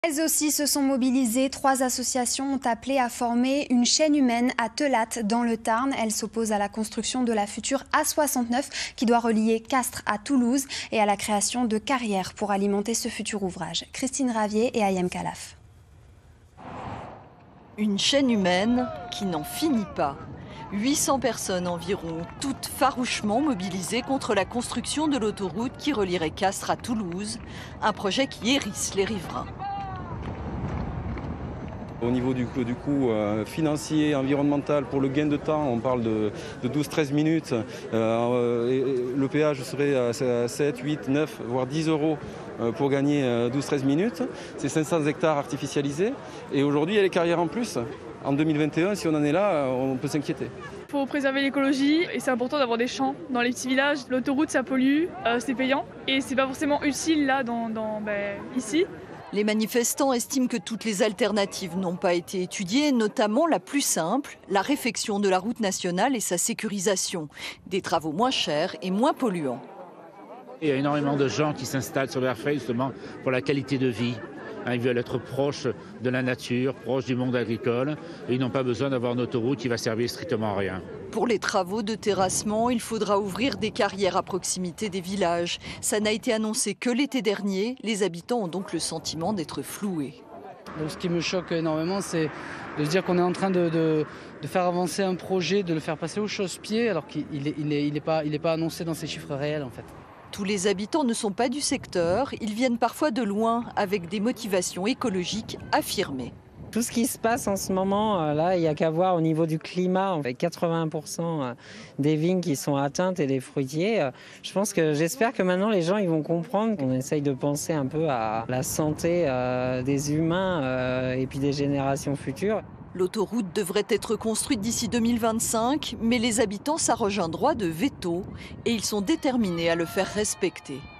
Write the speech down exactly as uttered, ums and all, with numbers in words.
Elles aussi se sont mobilisées. Trois associations ont appelé à former une chaîne humaine à Telatte dans le Tarn. Elles s'opposent à la construction de la future A soixante-neuf qui doit relier Castres à Toulouse et à la création de carrières pour alimenter ce futur ouvrage. Christine Ravier et Ayem Khalaf. Une chaîne humaine qui n'en finit pas. huit cents personnes environ, toutes farouchement mobilisées contre la construction de l'autoroute qui relierait Castres à Toulouse, un projet qui hérisse les riverains. Au niveau du, du coût euh, financier, environnemental, pour le gain de temps, on parle de, de douze à treize minutes. Euh, et, et le péage serait à sept, huit, neuf, voire dix euros pour gagner douze à treize minutes. C'est cinq cents hectares artificialisés. Et aujourd'hui, il y a les carrières en plus. En deux mille vingt et un, si on en est là, on peut s'inquiéter. Il faut préserver l'écologie et c'est important d'avoir des champs dans les petits villages. L'autoroute, ça pollue, euh, c'est payant et c'est pas forcément utile là, dans, dans, ben, ici. Les manifestants estiment que toutes les alternatives n'ont pas été étudiées, notamment la plus simple, la réfection de la route nationale et sa sécurisation. Des travaux moins chers et moins polluants. Il y a énormément de gens qui s'installent sur l'Airfrey justement pour la qualité de vie. Ils veulent être proches de la nature, proches du monde agricole et ils n'ont pas besoin d'avoir une autoroute qui va servir strictement à rien. Pour les travaux de terrassement, il faudra ouvrir des carrières à proximité des villages. Ça n'a été annoncé que l'été dernier. Les habitants ont donc le sentiment d'être floués. Donc, ce qui me choque énormément, c'est de se dire qu'on est en train de, de, de faire avancer un projet, de le faire passer au chausse-pied, alors qu'il n'est il est, il est pas, il est pas annoncé dans ses chiffres réels en fait. Tous les habitants ne sont pas du secteur, ils viennent parfois de loin avec des motivations écologiques affirmées. Tout ce qui se passe en ce moment, là, il n'y a qu'à voir au niveau du climat. On fait quatre-vingts pour cent des vignes qui sont atteintes et des fruitiers. Je pense que j'espère que maintenant les gens ils vont comprendre qu'on essaye de penser un peu à la santé des humains et puis des générations futures. L'autoroute devrait être construite d'ici deux mille vingt-cinq, mais les habitants s'arrogent un droit de veto et ils sont déterminés à le faire respecter.